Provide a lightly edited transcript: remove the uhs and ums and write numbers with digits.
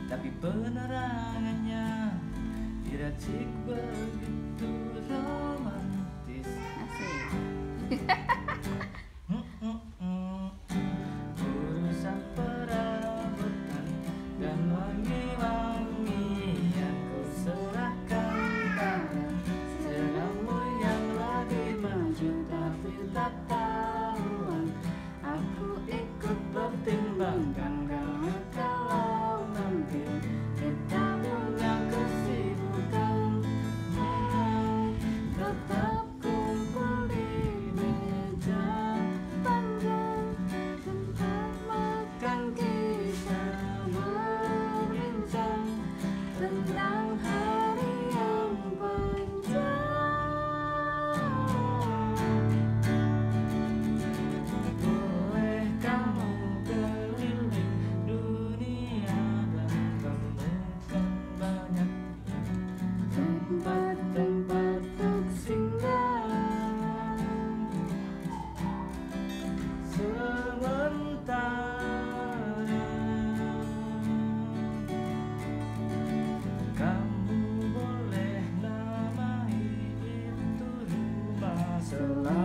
tapi penerangannya diracik begitu romantis. Asik. Urusan perabotan dan wangi-wangian ku serahkan pada seleramu yang lagi maju, tapi tak tahuan aku ikut pertimbangkan, karena kalau nanti kita punya kesibukan, tetap kumpul di meja panjang tempat makan, kita berbincang tentang hari yang panjang. Boleh kamu keliling dunia dan temukan banyak tempat-tempat untuk singgah. Sementara kamu boleh namai itu rumah selalu.